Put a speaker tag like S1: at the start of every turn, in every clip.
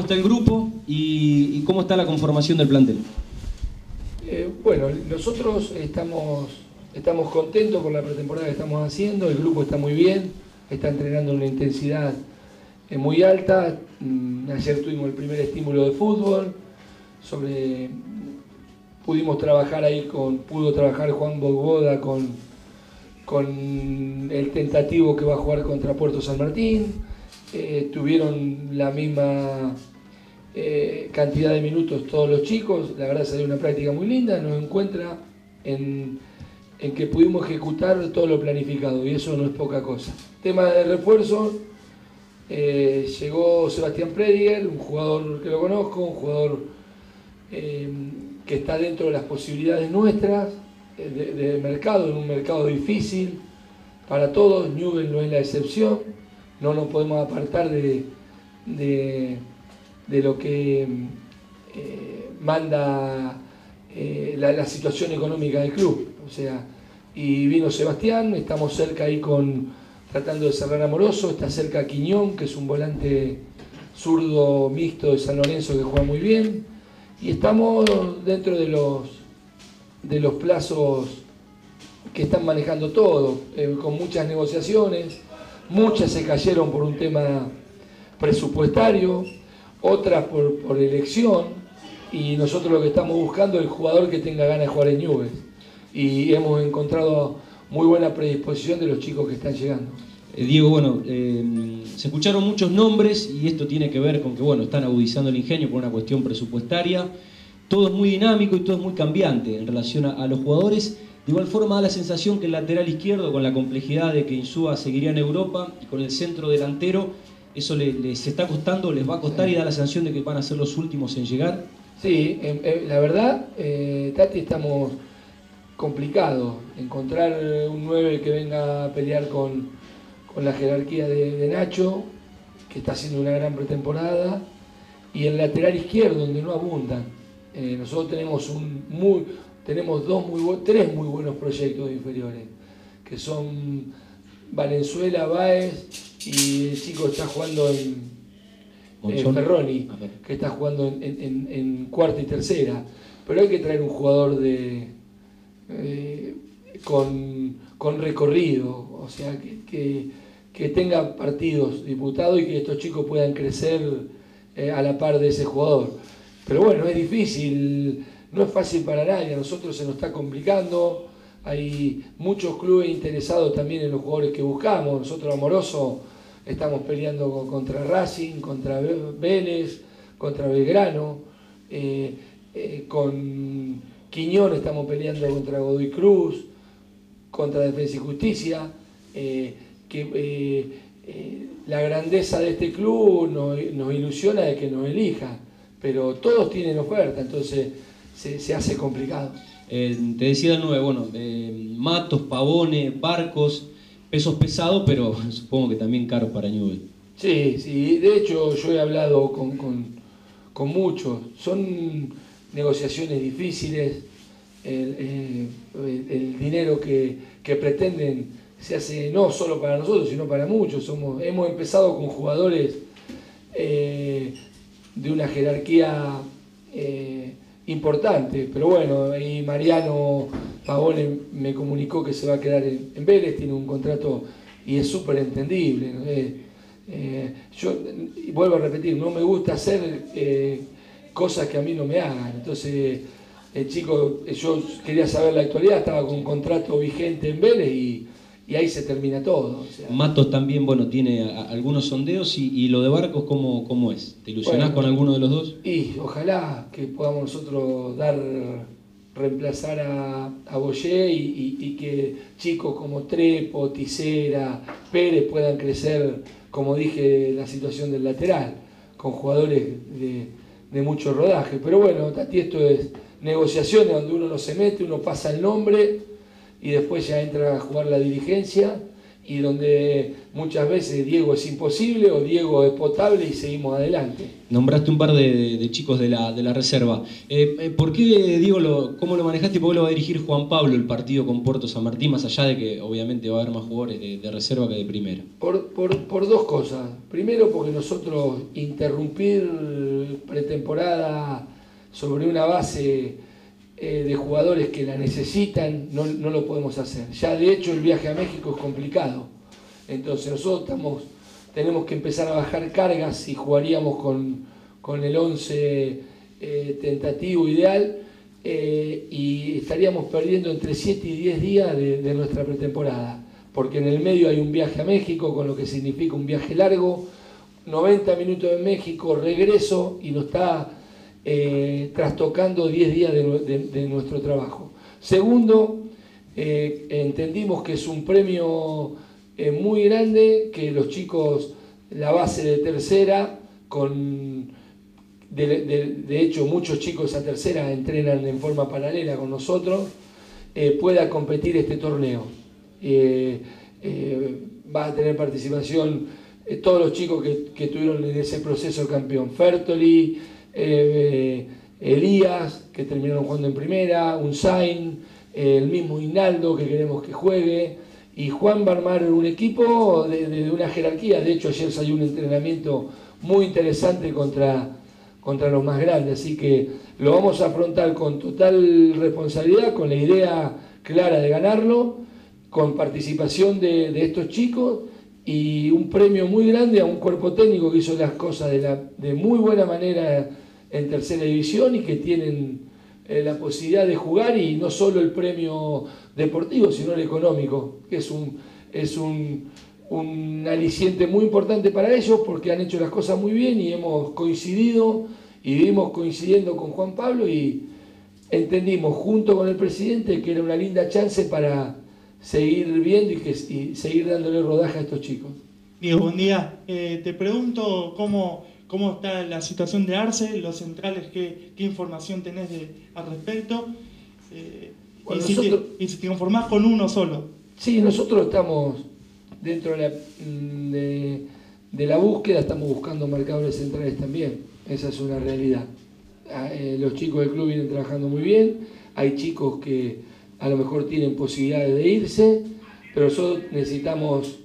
S1: está el grupo y cómo está la conformación del plantel?
S2: Bueno, nosotros estamos contentos por la pretemporada que estamos haciendo, el grupo está muy bien, está entrenando en una intensidad muy alta. Ayer tuvimos el primer estímulo de fútbol, pudimos trabajar ahí pudo trabajar Juan Bogoda con el tentativo que va a jugar contra Puerto San Martín. Tuvieron la misma cantidad de minutos todos los chicos, la verdad salió una práctica muy linda, nos encuentra en que pudimos ejecutar todo lo planificado y eso no es poca cosa. Tema de refuerzo, llegó Sebastián Prediger, un jugador que lo conozco, un jugador que está dentro de las posibilidades nuestras de mercado, en un mercado difícil para todos. Newell no es la excepción, no nos podemos apartar de lo que manda la situación económica del club. O sea, y vino Sebastián, estamos cerca ahí tratando de cerrar Amoroso, está cerca Quiñón, que es un volante zurdo mixto de San Lorenzo que juega muy bien, y estamos dentro de los plazos que están manejando todo, con muchas negociaciones, muchas se cayeron por un tema presupuestario, otras por elección, y nosotros lo que estamos buscando es el jugador que tenga ganas de jugar en Newell's, y hemos encontrado muy buena predisposición de los chicos que están llegando.
S1: Diego, bueno, se escucharon muchos nombres y esto tiene que ver con que, bueno, están agudizando el ingenio por una cuestión presupuestaria. Todo es muy dinámico y todo es muy cambiante en relación a los jugadores. De igual forma da la sensación que el lateral izquierdo, con la complejidad de que Insúa seguiría en Europa y con el centro delantero, eso les está costando, les va a costar, y da la sensación de que van a ser los últimos en llegar.
S2: Sí, la verdad, Tati, estamos complicados. Encontrar un 9 que venga a pelear con la jerarquía de Nacho, que está haciendo una gran pretemporada, y el lateral izquierdo, donde no abundan. Nosotros tenemos tres muy buenos proyectos inferiores, que son Valenzuela, Báez y el chico que está jugando en Ferroni, que está jugando en cuarta y tercera. Pero hay que traer un jugador con recorrido, o sea, que tenga partidos disputados y que estos chicos puedan crecer a la par de ese jugador. Pero bueno, es difícil, no es fácil para nadie, a nosotros se nos está complicando, hay muchos clubes interesados también en los jugadores que buscamos. Nosotros, Amoroso, estamos peleando contra Racing, contra Vélez, contra Belgrano, con Quiñón estamos peleando contra Godoy Cruz, contra Defensa y Justicia, la grandeza de este club nos ilusiona de que nos elija, pero todos tienen oferta, entonces se hace complicado.
S1: Te decía de nuevo, bueno, Matos, Pavone, Barcos, pesos pesados, pero supongo que también caros para Newell's.
S2: Sí, de hecho yo he hablado con muchos, son negociaciones difíciles, el dinero que pretenden se hace no solo para nosotros, sino para muchos. Hemos empezado con jugadores de una jerarquía importante, pero bueno, y Mariano Pavone me comunicó que se va a quedar en Vélez, tiene un contrato y es súper entendible, ¿no? Yo vuelvo a repetir, no me gusta hacer cosas que a mí no me hagan. Entonces el chico, yo quería saber la actualidad, estaba con un contrato vigente en Vélez y ahí se termina todo. O sea.
S1: Matos también, bueno, tiene algunos sondeos y lo de Barcos, ¿cómo es? ¿Te ilusionás con alguno de los dos?
S2: Y ojalá que podamos nosotros reemplazar a Boyé y que chicos como Trepo, Tisera, Pérez puedan crecer, como dije, la situación del lateral, con jugadores de mucho rodaje. Pero bueno, Tati, esto es negociaciones donde uno no se mete, uno pasa el nombre y después ya entra a jugar la dirigencia y donde muchas veces Diego es imposible o Diego es potable y seguimos adelante.
S1: Nombraste un par de chicos de la reserva. ¿Por qué, Diego, cómo lo manejaste y por qué lo va a dirigir Juan Pablo el partido con Puerto San Martín, más allá de que obviamente va a haber más jugadores de reserva que de primera?
S2: Por dos cosas. Primero, porque nosotros interrumpir pretemporada sobre una base de jugadores que la necesitan, no lo podemos hacer. Ya de hecho el viaje a México es complicado. Entonces nosotros tenemos que empezar a bajar cargas y jugaríamos con el 11 tentativo ideal y estaríamos perdiendo entre 7 y 10 días de nuestra pretemporada. Porque en el medio hay un viaje a México, con lo que significa un viaje largo, 90 minutos en México, regreso, y nos está trastocando 10 días de nuestro trabajo. Segundo, entendimos que es un premio muy grande, que los chicos, la base de tercera, de hecho muchos chicos a tercera entrenan en forma paralela con nosotros, pueda competir este torneo. Va a tener participación todos los chicos que estuvieron en ese proceso campeón. Fertoli, Elías, que terminaron jugando en primera, Unzain, el mismo Hinaldo, que queremos que juegue, y Juan va a armar un equipo de una jerarquía. De hecho ayer salió un entrenamiento muy interesante contra los más grandes, así que lo vamos a afrontar con total responsabilidad, con la idea clara de ganarlo, con participación de estos chicos y un premio muy grande a un cuerpo técnico que hizo las cosas de muy buena manera en tercera división y que tienen la posibilidad de jugar, y no solo el premio deportivo sino el económico, que es un aliciente muy importante para ellos, porque han hecho las cosas muy bien y hemos coincidido y vivimos coincidiendo con Juan Pablo, y entendimos junto con el presidente que era una linda chance para seguir viendo y seguir dándole rodaje a estos chicos.
S3: Diego, buen día. Te pregunto cómo está la situación de Arce, los centrales, qué información tenés al respecto,
S2: Bueno,
S3: y si te conformás con uno solo. Sí,
S2: nosotros estamos dentro de la búsqueda, estamos buscando marcadores centrales también, esa es una realidad. Los chicos del club vienen trabajando muy bien, hay chicos que a lo mejor tienen posibilidades de irse, pero nosotros necesitamos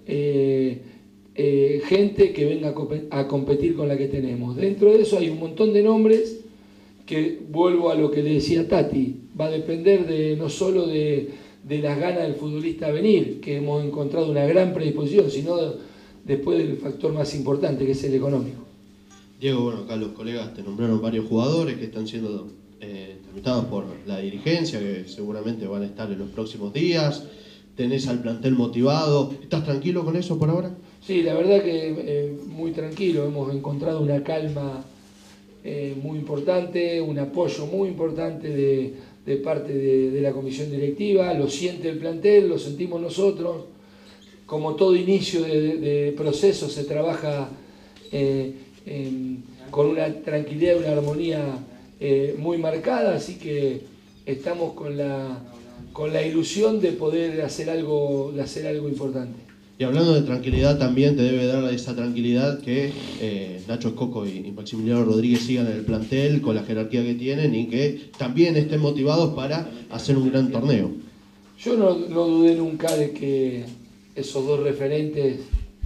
S2: gente que venga a competir con la que tenemos. Dentro de eso hay un montón de nombres que, vuelvo a lo que le decía Tati, va a depender no solo de las ganas del futbolista a venir, que hemos encontrado una gran predisposición, sino después del factor más importante, que es el económico.
S4: Diego, bueno, acá los colegas te nombraron varios jugadores que están siendo tramitados por la dirigencia, que seguramente van a estar en los próximos días. ¿Tenés al plantel motivado? ¿Estás tranquilo con eso por ahora?
S2: Sí, la verdad que muy tranquilo. Hemos encontrado una calma muy importante, un apoyo muy importante de parte de la comisión directiva. Lo siente el plantel, lo sentimos nosotros. Como todo inicio de proceso, se trabaja con una tranquilidad y una armonía muy marcada, así que estamos con la ilusión de poder hacer algo importante.
S4: Y hablando de tranquilidad, también te debe dar esa tranquilidad que Nacho Escoco y Maximiliano Rodríguez sigan en el plantel con la jerarquía que tienen y que también estén motivados para hacer un gran torneo.
S2: Yo no dudé nunca de que esos dos referentes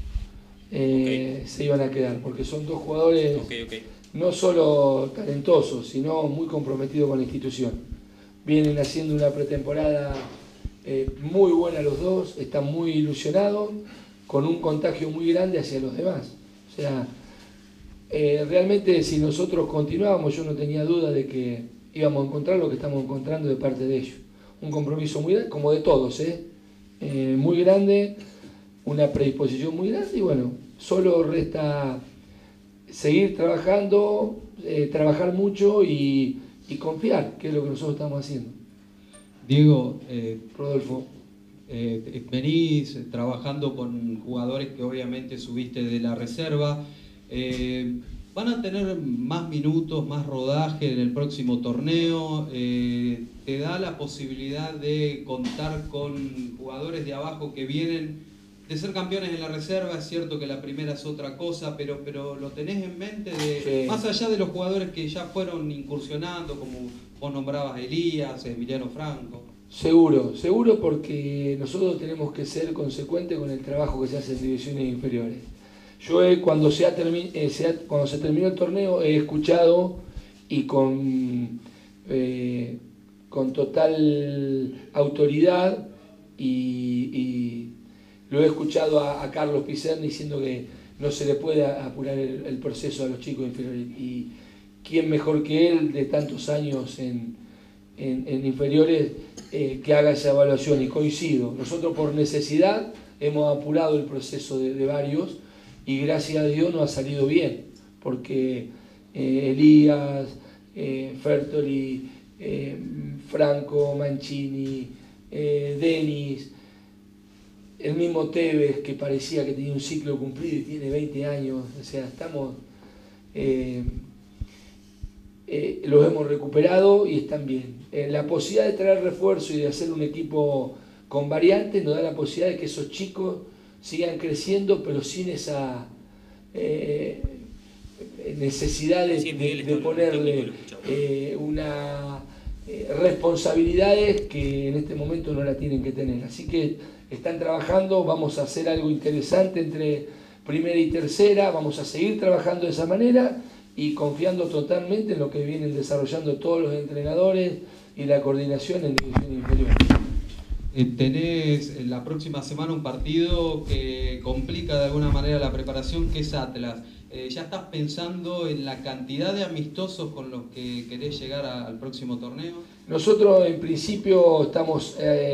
S2: se iban a quedar, porque son dos jugadores no solo talentosos, sino muy comprometidos con la institución. Vienen haciendo una pretemporada muy buena los dos, están muy ilusionados, con un contagio muy grande hacia los demás. O sea, realmente si nosotros continuábamos, yo no tenía duda de que íbamos a encontrar lo que estamos encontrando de parte de ellos. Un compromiso muy grande, como de todos, muy grande, una predisposición muy grande, y bueno, solo resta seguir trabajando, trabajar mucho y confiar, que es lo que nosotros estamos haciendo.
S5: Diego,
S2: Rodolfo,
S5: venís trabajando con jugadores que obviamente subiste de la reserva. ¿Van a tener más minutos, más rodaje en el próximo torneo? ¿Te da la posibilidad de contar con jugadores de abajo que vienen de ser campeones en la reserva. Es cierto que la primera es otra cosa, pero lo tenés en mente,
S2: Sí.
S5: más allá de los jugadores que ya fueron incursionando, como vos nombrabas a Elías, Emiliano Franco.
S2: Seguro, seguro, porque nosotros tenemos que ser consecuentes con el trabajo que se hace en divisiones inferiores. Yo cuando se terminó el torneo he escuchado y con total autoridad y lo he escuchado a Carlos Pizarro diciendo que no se le puede apurar el proceso a los chicos inferiores. Y quién mejor que él de tantos años en inferiores que haga esa evaluación, y coincido. Nosotros por necesidad hemos apurado el proceso de varios y gracias a Dios nos ha salido bien, porque Elías, Fertoli, Franco, Mancini, Denis, el mismo Tevez, que parecía que tenía un ciclo cumplido y tiene 20 años, o sea, estamos... los hemos recuperado y están bien. La posibilidad de traer refuerzo y de hacer un equipo con variantes nos da la posibilidad de que esos chicos sigan creciendo, pero sin esa necesidad de ponerle una responsabilidades que en este momento no la tienen que tener. Así que están trabajando, vamos a hacer algo interesante entre primera y tercera, vamos a seguir trabajando de esa manera y confiando totalmente en lo que vienen desarrollando todos los entrenadores y la coordinación en división inferior.
S5: Tenés la próxima semana un partido que complica de alguna manera la preparación, que es Atlas. ¿Ya estás pensando en la cantidad de amistosos con los que querés llegar al próximo torneo?
S2: Nosotros en principio estamos...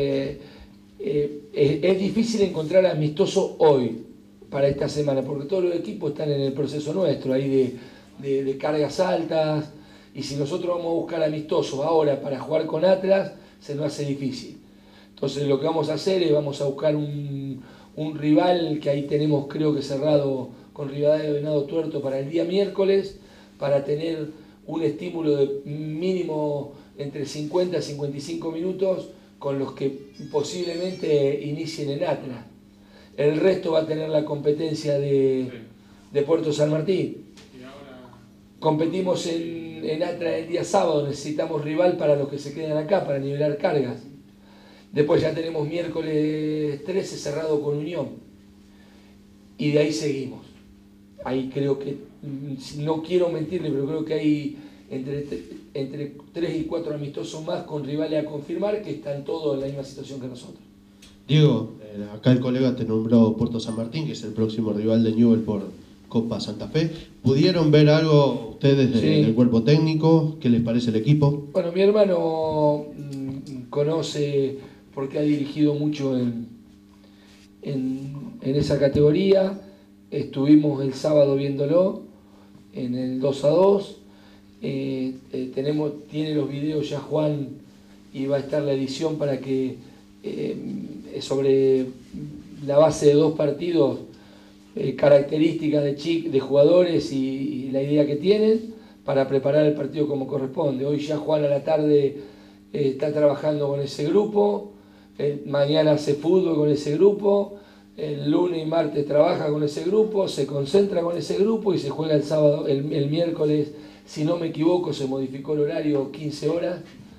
S2: es difícil encontrar amistosos hoy para esta semana, porque todos los equipos están en el proceso nuestro, ahí de cargas altas, y si nosotros vamos a buscar amistosos ahora para jugar con Atlas, se nos hace difícil. Entonces lo que vamos a hacer es vamos a buscar un rival que ahí tenemos creo que cerrado con Rivadavia de Venado Tuerto para el día miércoles, para tener un estímulo de mínimo entre 50 y 55 minutos con los que posiblemente inicien en Atlas. El resto va a tener la competencia de Puerto San Martín. Competimos en Atlas el día sábado, necesitamos rival para los que se quedan acá, para nivelar cargas. Después ya tenemos miércoles 13 cerrado con Unión. Y de ahí seguimos. Ahí creo que, no quiero mentirle, pero creo que hay entre 3 y 4 amistosos más con rivales a confirmar que están todos en la misma situación que nosotros.
S4: Diego, acá el colega te nombró Puerto San Martín, que es el próximo rival de Newell por Copa Santa Fe. ¿Pudieron ver algo ustedes del cuerpo técnico? ¿Qué les parece el equipo?
S2: Bueno, mi hermano conoce, porque ha dirigido mucho en esa categoría. Estuvimos el sábado viéndolo en el 2-2. Tiene los videos ya Juan, y va a estar la edición para que sobre la base de 2 partidos, características de jugadores y la idea que tienen para preparar el partido como corresponde. Hoy ya Juan a la tarde está trabajando con ese grupo, mañana hace fútbol con ese grupo, el lunes y martes trabaja con ese grupo, se concentra con ese grupo y se juega el sábado, el miércoles, si no me equivoco, se modificó el horario 15 horas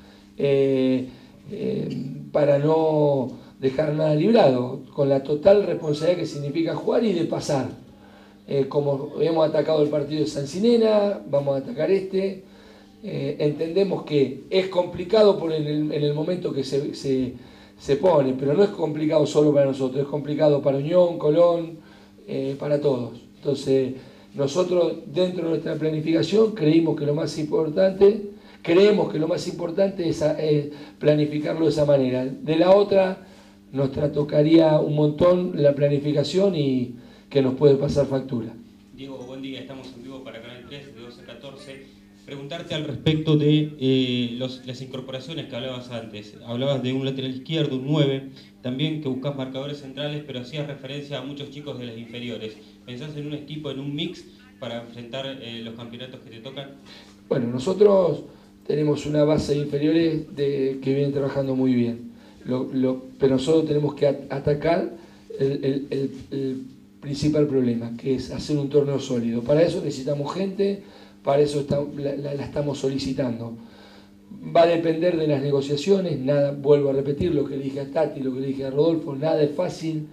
S2: para no dejar nada librado, con la total responsabilidad que significa jugar y de pasar. Como hemos atacado el partido de Sancinena, vamos a atacar este. Entendemos que es complicado en el momento que se pone, pero no es complicado solo para nosotros, es complicado para Unión, Colón, para todos. Entonces, nosotros dentro de nuestra planificación creemos que lo más importante es planificarlo de esa manera. De la otra, nos tocaría un montón la planificación y que nos puede pasar factura.
S6: Diego, buen día, estamos en vivo para Canal 3 de 12 a 14. Preguntarte al respecto de las incorporaciones que hablabas antes. Hablabas de un lateral izquierdo, un 9, también que buscas marcadores centrales, pero hacías referencia a muchos chicos de las inferiores. ¿Pensás en un equipo, en un mix para enfrentar los campeonatos que te tocan?
S2: Bueno, nosotros tenemos una base de inferiores que vienen trabajando muy bien. Pero nosotros tenemos que atacar el principal problema, que es hacer un torneo sólido. Para eso necesitamos gente, para eso la estamos solicitando. Va a depender de las negociaciones, nada, vuelvo a repetir lo que le dije a Tati, lo que le dije a Rodolfo, nada es fácil,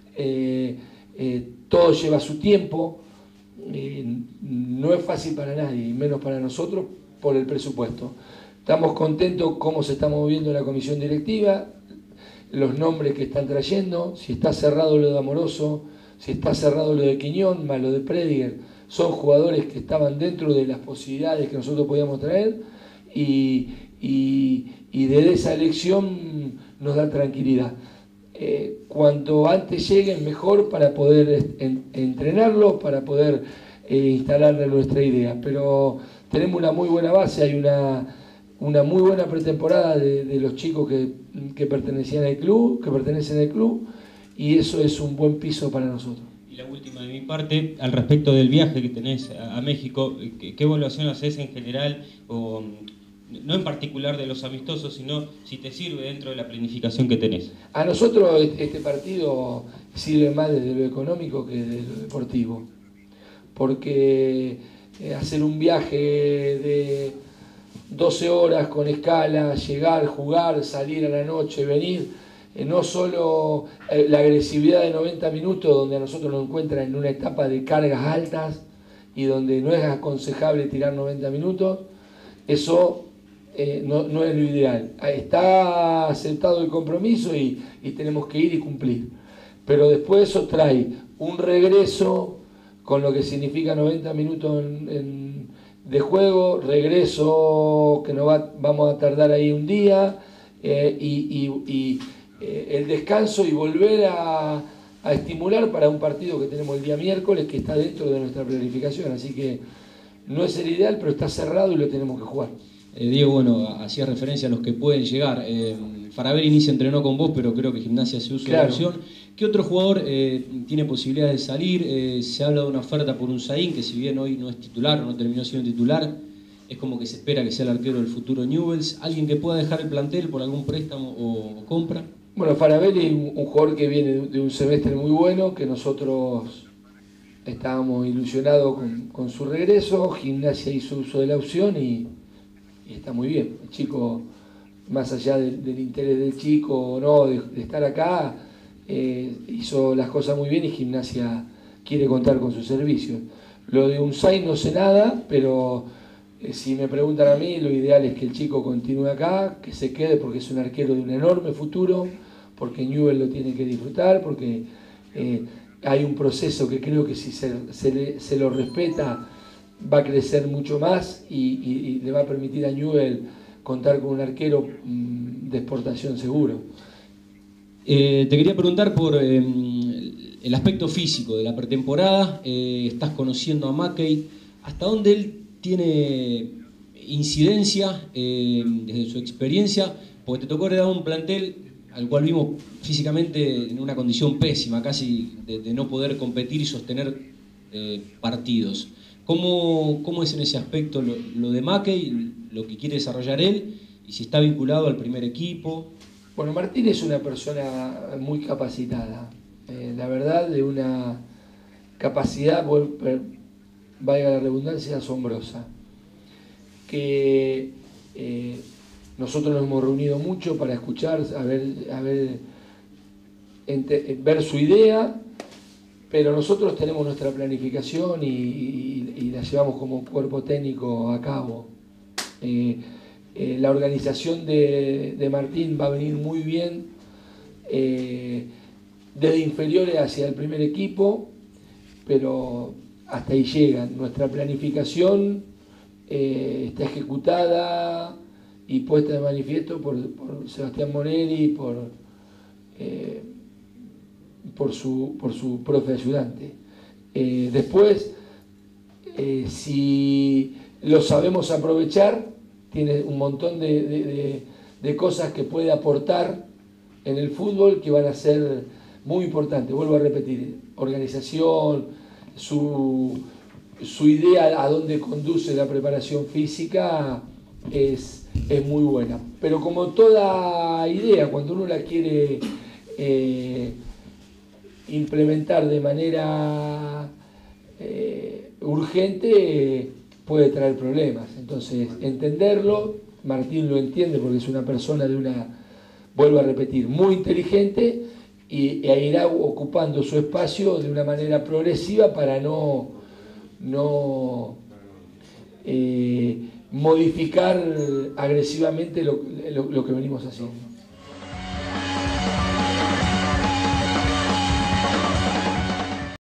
S2: todo lleva su tiempo, no es fácil para nadie, y menos para nosotros por el presupuesto. Estamos contentos cómo se está moviendo la comisión directiva, los nombres que están trayendo, si está cerrado lo de Amoroso, si está cerrado lo de Quiñón, más lo de Prediger, son jugadores que estaban dentro de las posibilidades que nosotros podíamos traer y desde esa elección nos da tranquilidad. Cuanto antes lleguen, mejor para poder entrenarlos, para poder instalarle nuestra idea. Pero tenemos una muy buena base, hay una muy buena pretemporada de los chicos que pertenecen al club, y eso es un buen piso para nosotros.
S6: Y la última de mi parte, al respecto del viaje que tenés a México, ¿qué evaluación haces en general, o no en particular de los amistosos, sino si te sirve dentro de la planificación que tenés?
S2: A nosotros este partido sirve más desde lo económico que desde lo deportivo, porque hacer un viaje de 12 horas con escala, llegar, jugar, salir a la noche, venir, no solo la agresividad de 90 minutos donde a nosotros nos encuentra en una etapa de cargas altas y donde no es aconsejable tirar 90 minutos, eso no es lo ideal. Está aceptado el compromiso y tenemos que ir y cumplir. Pero después eso trae un regreso con lo que significa 90 minutos de juego, regreso que vamos a tardar ahí un día, el descanso y volver a estimular para un partido que tenemos el día miércoles, que está dentro de nuestra planificación. Así que no es el ideal, pero está cerrado y lo tenemos que jugar.
S1: Diego, bueno, hacía referencia a los que pueden llegar. Faravelli ni se entrenó con vos, pero creo que Gimnasia se usa la opción. ¿Qué otro jugador tiene posibilidad de salir? Se habla de una oferta por un Zain, que si bien hoy no es titular o no terminó siendo titular, es como que se espera que sea el arquero del futuro Newell's. ¿Alguien que pueda dejar el plantel por algún préstamo o compra?
S2: Bueno, Faravelli, un jugador que viene de un semestre muy bueno, que nosotros estábamos ilusionados con su regreso. Gimnasia hizo uso de la opción y está muy bien. El chico, más allá del interés del chico o no, de estar acá, hizo las cosas muy bien y Gimnasia quiere contar con sus servicios. Lo de Unzain no sé nada, pero si me preguntan a mí, lo ideal es que el chico continúe acá, que se quede porque es un arquero de un enorme futuro, porque Newell lo tiene que disfrutar, porque hay un proceso que creo que si se lo respeta va a crecer mucho más y le va a permitir a Newell contar con un arquero de exportación seguro.
S1: Te quería preguntar por el aspecto físico de la pretemporada. Estás conociendo a Mackey. ¿Hasta dónde él tiene incidencia desde su experiencia? Porque te tocó heredar un plantel al cual vimos físicamente en una condición pésima, casi de no poder competir y sostener partidos. ¿Cómo es en ese aspecto lo de Mackey, lo que quiere desarrollar él, y si está vinculado al primer equipo?
S2: Bueno, Martín es una persona muy capacitada, la verdad, de una capacidad, valga la redundancia, asombrosa, que nosotros nos hemos reunido mucho para escuchar, ver su idea, pero nosotros tenemos nuestra planificación y la llevamos como cuerpo técnico a cabo. La organización de Martín va a venir muy bien, desde inferiores hacia el primer equipo, pero hasta ahí llegan. Nuestra planificación está ejecutada y puesta de manifiesto por Sebastián Monelli, por su profe ayudante. Después, si lo sabemos aprovechar, tiene un montón de cosas que puede aportar en el fútbol que van a ser muy importantes. Vuelvo a repetir, organización, su idea a dónde conduce la preparación física es muy buena. Pero como toda idea, cuando uno la quiere implementar de manera urgente puede traer problemas. Entonces, entenderlo, Martín lo entiende porque es una persona vuelvo a repetir, muy inteligente y irá ocupando su espacio de una manera progresiva para no modificar agresivamente lo que venimos haciendo.